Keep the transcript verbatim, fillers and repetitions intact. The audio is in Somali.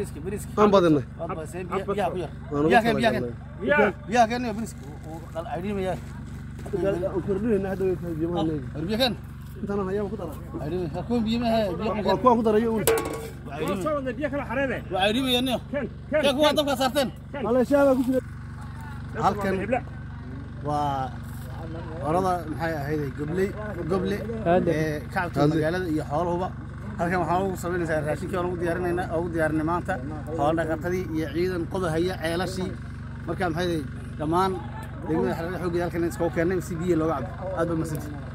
بريسك بريسك أنا بدنا بس بيا بيا بيا كان بيا كان بيا كان بريسك عيرين يا وكردين هذا يجيبون بيا كان أنت أنا هيا وكذا عيرين هكون بيا ما بيا كوا كذا يقول عيرين شو ده بيا كلا حرامه وعيرين يا نيو كان كان كان هو دفع صارتين على شابك وش halkan waa orada maxay ahayd gobley gobley ee kacabta magaalada iyo xoolahuba halkan waxa lagu sameynaysaa raashinkii oo lagu diyaarinaynaa oo diyaarinay maanta xoolo dhaqatadii iyo ciidan qodahaya ceelashii marka maxay dhamaan degmada xarada xoogga halkan iska keenay si biyo looga cabo aad ba masantii